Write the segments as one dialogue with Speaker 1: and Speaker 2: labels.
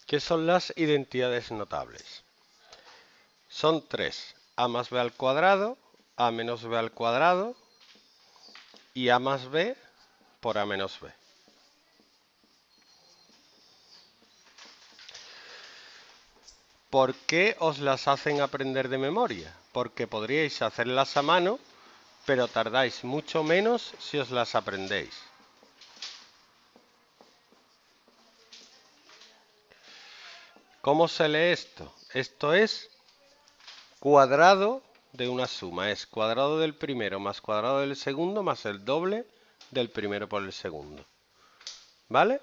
Speaker 1: ¿Qué son las identidades notables? Son tres: a más b al cuadrado, a menos b al cuadrado y a más b por a menos b. ¿Por qué os las hacen aprender de memoria? Porque podríais hacerlas a mano, pero tardáis mucho menos si os las aprendéis. ¿Cómo se lee esto? Esto es cuadrado de una suma. Es cuadrado del primero más cuadrado del segundo más el doble del primero por el segundo. ¿Vale?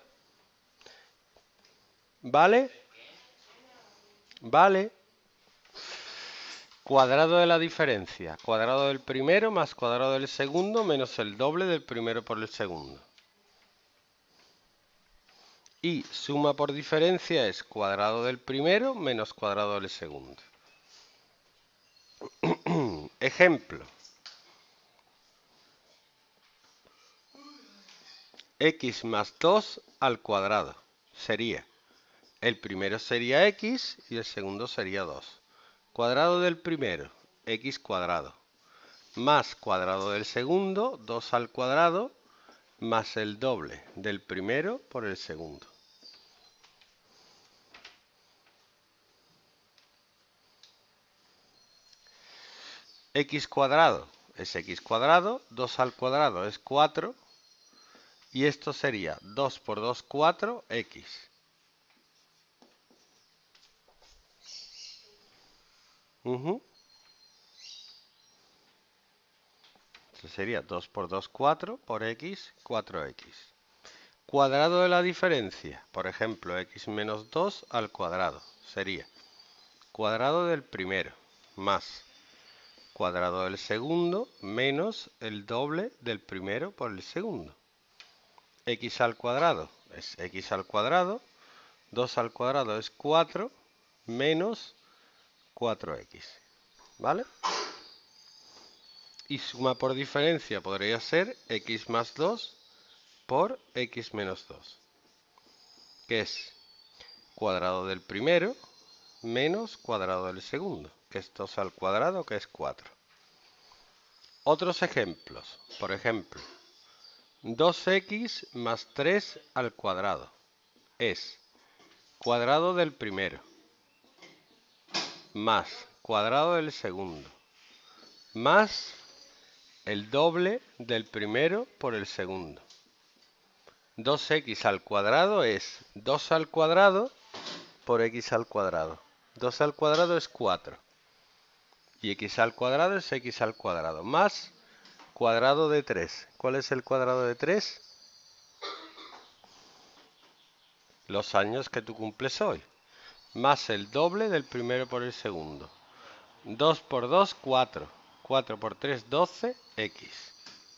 Speaker 1: ¿Vale? ¿Vale? Cuadrado de la diferencia. Cuadrado del primero más cuadrado del segundo menos el doble del primero por el segundo. Y suma por diferencia es cuadrado del primero menos cuadrado del segundo. Ejemplo. X más 2 al cuadrado sería, el primero sería x y el segundo sería 2. Cuadrado del primero, x cuadrado, más cuadrado del segundo, 2 al cuadrado, más el doble del primero por el segundo. X cuadrado es x cuadrado, 2 al cuadrado es 4, y esto sería 2 por 2, 4, x. Esto sería 2 por 2, 4, por x, 4x. Cuadrado de la diferencia, por ejemplo, x menos 2 al cuadrado, sería cuadrado del primero más cuadrado del segundo menos el doble del primero por el segundo. X al cuadrado es x al cuadrado, 2 al cuadrado es 4 menos 4x, ¿vale? Y suma por diferencia podría ser x más 2 por x menos 2, que es cuadrado del primero menos cuadrado del segundo, que es 2 al cuadrado, que es 4. Otros ejemplos, por ejemplo, 2x más 3 al cuadrado es cuadrado del primero más cuadrado del segundo más el doble del primero por el segundo. 2x al cuadrado es 2 al cuadrado por x al cuadrado. 2 al cuadrado es 4. Y x al cuadrado es x al cuadrado. Más cuadrado de 3. ¿Cuál es el cuadrado de 3? Los años que tú cumples hoy. Más el doble del primero por el segundo. 2 por 2, 4. 4 por 3, 12, x.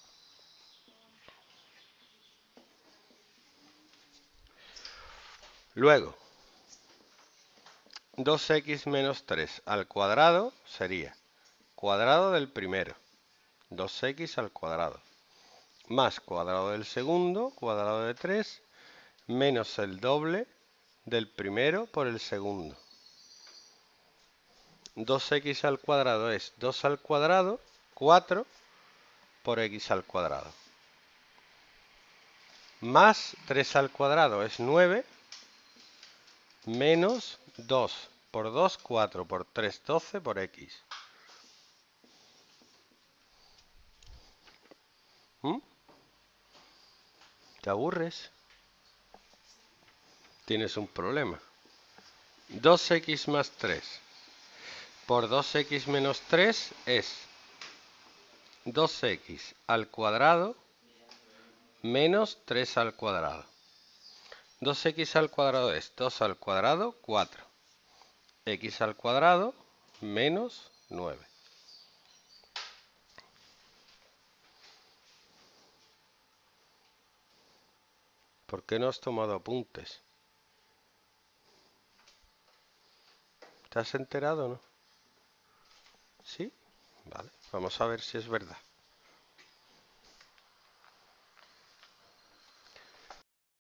Speaker 1: Luego, 2x menos 3 al cuadrado sería cuadrado del primero, 2x al cuadrado, más cuadrado del segundo, cuadrado de 3, menos el doble del primero por el segundo. 2x al cuadrado es 2 al cuadrado, 4 por x al cuadrado. Más 3 al cuadrado es 9, menos 2 por 2, 4 por 3, 12 por x. ¿Te aburres? Tienes un problema. 2x más 3 por 2x menos 3 es 2x al cuadrado menos 3 al cuadrado. 2x al cuadrado es 2 al cuadrado, 4. X al cuadrado menos 9. ¿Por qué no has tomado apuntes? ¿Te has enterado o no? ¿Sí? Vale, vamos a ver si es verdad.